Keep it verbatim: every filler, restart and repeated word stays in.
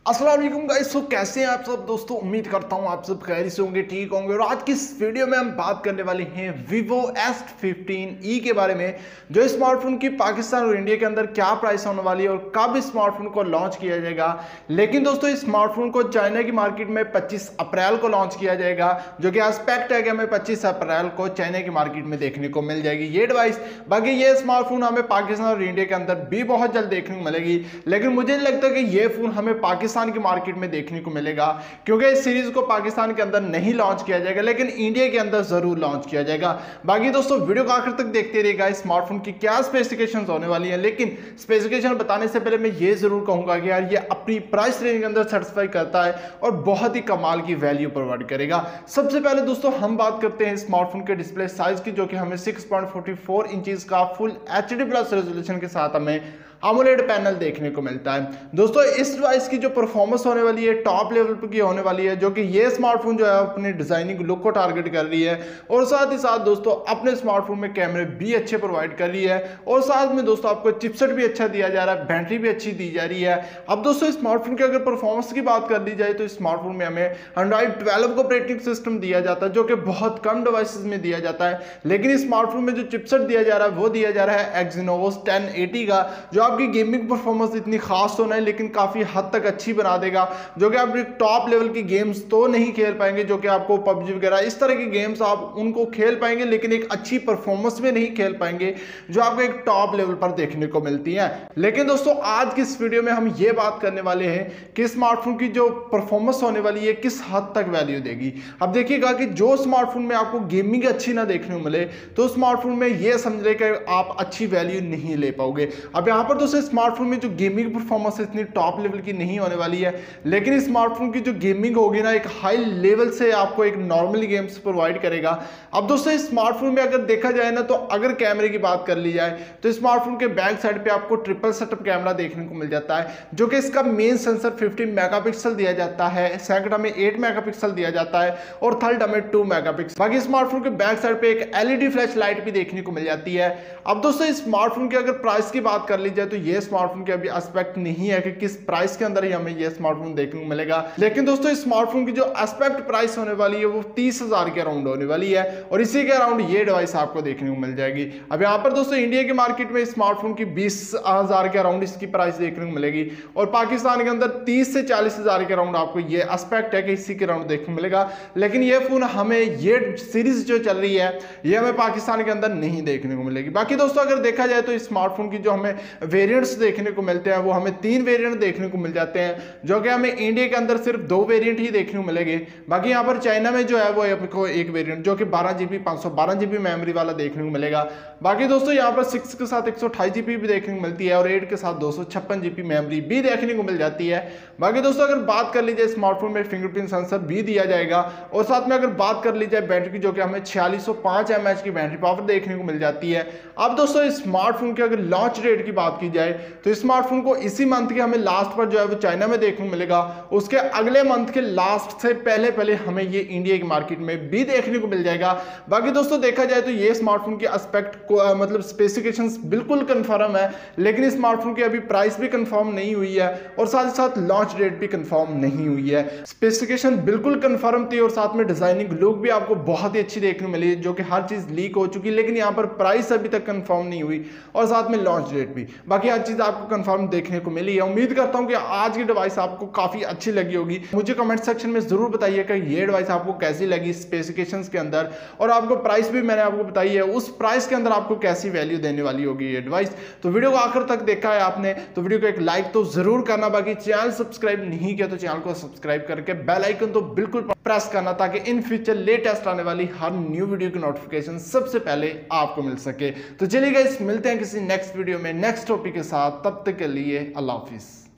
अस्सलाम वालेकुम गाइस। सो कैसे हैं आप सब दोस्तों? उम्मीद करता हूं आप सब खैरियत से होंगे, ठीक होंगे। और आज की इस वीडियो में हम बात करने वाले हैं Vivo एस फिफ्टीन ई के बारे में, जो स्मार्टफोन की पाकिस्तान और इंडिया के अंदर क्या प्राइस होने वाली है और कब स्मार्टफोन को लॉन्च किया जाएगा। लेकिन दोस्तों इस स्मार्टफोन को चाइना की मार्केट में पच्चीस अप्रैल को लॉन्च किया जाएगा, जो कि एस्पेक्ट है कि हमें पच्चीस अप्रैल को चाइना की मार्केट में देखने को मिल जाएगी ये डिवाइस। बाकी ये स्मार्टफोन हमें पाकिस्तान और इंडिया के अंदर भी बहुत जल्द देखने को मिलेगी, लेकिन मुझे नहीं लगता कि ये फोन हमें पाकिस्तान की मार्केट में देखने को मिलेगा, क्योंकि इस सीरीज को पाकिस्तान के अंदर नहीं लॉन्च किया जाएगा, लेकिन इंडिया के अंदर जरूर लॉन्च किया जाएगा। बाकी दोस्तों वीडियो को आखिर तक देखते रहिएगा। स्मार्टफोन की क्या स्पेसिफिकेशंस होने वाली है, लेकिन स्पेसिफिकेशन बताने से पहले मैं ये जरूर कहूंगा कि यार ये अपनी प्राइस रेंज के अंदर सेटिस्फाई करता है और बहुत ही कमाल की वैल्यू प्रोवाइड करेगा। सबसे पहले दोस्तों हम बात करते हैं स्मार्टफोन के डिस्प्ले साइज की, जो कि हमें six point four four inches का फुल एचडी प्लस रेजोल्यूशन के साथ हमें AMOLED पैनल देखने को मिलता है। दोस्तों इस डिवाइस की जो परफॉर्मेंस होने वाली है टॉप लेवल पर की होने वाली है, जो कि ये स्मार्टफोन जो है अपनी डिजाइनिंग लुक को टारगेट कर रही है और साथ ही साथ दोस्तों अपने स्मार्टफोन में कैमरे भी अच्छे प्रोवाइड कर रही है और साथ में दोस्तों आपको चिपसेट भी अच्छा दिया जा रहा है, बैटरी भी अच्छी दी जा रही है। अब दोस्तों स्मार्टफोन की अगर परफॉर्मेंस की बात कर ली जाए तो स्मार्टफोन में हमें एंड्रॉइड ट्वेल्व को ऑपरेटिंग सिस्टम दिया जाता है, जो कि बहुत कम डिवाइसेस में दिया जाता है। लेकिन स्मार्टफोन में जो चिपसेट दिया जा रहा है वो दिया जा रहा है एक्सिनोस टेन एटी का, जो आपकी गेमिंग परफॉर्मेंस इतनी खास तो नहीं लेकिन काफी हद तक अच्छी बना देगा, जो कि आप टॉप लेवल की गेम्स तो नहीं खेल पाएंगे, जो कि आपको पबजी वगैरह इस तरह की गेम्स आप उनको खेल पाएंगे, लेकिन एक अच्छी परफॉर्मेंस में नहीं खेल पाएंगे जो आपको एक टॉप लेवल पर देखने को मिलती है। लेकिन दोस्तों आज की इस वीडियो में हम ये बात करने वाले हैं कि स्मार्टफोन की जो परफॉर्मेंस होने वाली है किस हद तक वैल्यू देगी। अब देखिएगा कि जो स्मार्टफोन में आपको गेमिंग अच्छी ना देखने को मिले तो स्मार्टफोन में यह समझ ले कि आप अच्छी वैल्यू नहीं ले पाओगे। अब यहां पर दोस्तों स्मार्टफोन में जो गेमिंग परफॉर्मेंस इतनी टॉप लेवल की नहीं होने वाली है, लेकिन स्मार्टफोन की जो गेमिंग होगी ना एक हाई लेवल से आपको एक नॉर्मल गेम्स प्रोवाइड करेगा। अब दोस्तों इस स्मार्टफोन में अगर देखा जाए ना तो अगर कैमरे की बात कर ली जाए तो स्मार्टफोन के बैक साइड पे आपको ट्रिपल सेटअप कैमरा देखने को मिल जाता है, जो कि इसका मेन सेंसर फिफ्टीन मेगापिक्सल दिया जाता है, सेकंड में एट मेगापिक्सल दिया जाता है और थर्ड में टू मेगापिक्सल। बाकी स्मार्टफोन के बैक साइड पे एक एलईडी फ्लैश लाइट भी देखने को मिल जाती है। अब दोस्तों इस स्मार्टफोन की अगर प्राइस की बात कर ली जाए तो ये स्मार्टफोन के अभी एस्पेक्ट नहीं है कि किस प्राइस के अंदर ही हमें यह स्मार्टफोन देखने को मिलेगा, लेकिन दोस्तों इस स्मार्टफोन की जो एस्पेक्ट प्राइस होने वाली है वो तीस हजार के अराउंड होने वाली है और इसी के अराउंड ये डिवाइस आपको देखने को मिल जाएगी। अब यहाँ पर दोस्तों इंडिया की मार्केट में स्मार्टफोन की बीस हजार के अराउंड इसकी प्राइस देखने को मिलेगी और पाकिस्तान के अंदर तीस से चालीस हजार के अराउंड आपको ये एस्पेक्ट है कि इसी के अराउंड देखने को मिलेगा। लेकिन ये फोन हमें ये सीरीज जो चल रही है ये हमें पाकिस्तान के अंदर नहीं देखने को मिलेगी। बाकी दोस्तों अगर देखा जाए तो स्मार्टफोन की जो हमें वेरिएंट्स देखने को मिलते हैं वो हमें तीन वेरिएंट देखने को मिल जाते हैं, जो कि हमें इंडिया के अंदर सिर्फ दो वेरिएंट ही देखने को मिलेंगे। बाकी यहाँ पर चाइना में जो है वो आपको एक वेरिएंट जो कि बारह जीबी पाँच सौ बारह जीबी मेमोरी वाला देखने को मिलेगा। बाकी दोस्तों यहाँ पर सिक्स के साथ एक सौ अट्ठाईस जीबी भी देखने को मिलती है और एट के साथ दो सौ छप्पन जीबी मेमोरी भी देखने को मिल जाती है। बाकी दोस्तों अगर बात कर ली जाए स्मार्टफोन में फिंगरप्रिंट सेंसर भी दिया जाएगा और साथ में अगर बात कर ली जाए बैटरी की, जो कि हमें छियालीस सौ पांच एम एच की बैटरी पावर देखने को मिल जाती है। अब दोस्तों इस स्मार्टफोन की अगर लॉन्च डेट की बात की जाए तो स्मार्टफोन को इसी मंथ के हमें लास्ट पर जो है वो चाइना में देखने को मिलेगा, उसके अगले मंथ के लास्ट से पहले पहले हमें ये इंडिया की मार्केट में भी देखने को मिल जाएगा। बाकी दोस्तों देखा जाए तो ये स्मार्टफोन की एस्पेक्ट को आ, मतलब स्पेसिफिकेशंस बिल्कुल कंफर्म है, लेकिन स्मार्टफोन की अभी प्राइस भी कंफर्म नहीं हुई है और साथ ही साथ लॉन्च डेट भी कंफर्म नहीं हुई है। स्पेसिफिकेशन बिल्कुल कंफर्म थी और साथ में डिजाइनिंग लुक भी आपको बहुत ही अच्छी देखने को मिली, जो कि हर चीज लीक हो चुकी, लेकिन यहाँ पर प्राइस अभी तक कंफर्म नहीं हुई और साथ में लॉन्च डेट भी। बाकी हर चीज आपको कंफर्म देखने को मिली है। उम्मीद करता हूं कि आज की डिवाइस आपको काफी अच्छी लगी होगी। मुझे कमेंट सेक्शन में जरूर बताइए कि ये डिवाइस आपको कैसी लगी स्पेसिफिकेशंस के अंदर, और आपको प्राइस भी मैंने आपको बताई है, उस प्राइस के अंदर आपको कैसी वैल्यू देने वाली होगी ये डिवाइस। तो वीडियो को आखिर तक देखा है आपने तो वीडियो को एक लाइक तो जरूर करना। बाकी चैनल सब्सक्राइब नहीं किया तो चैनल को सब्सक्राइब करके बेल आइकन तो बिल्कुल प्रेस करना, ताकि इन फ्यूचर लेटेस्ट आने वाली हर न्यू वीडियो की नोटिफिकेशन सबसे पहले आपको मिल सके। तो चलिए गाइस मिलते हैं किसी नेक्स्ट वीडियो में नेक्स्ट टॉपिक के साथ, तब तक के लिए अल्लाह हाफिज।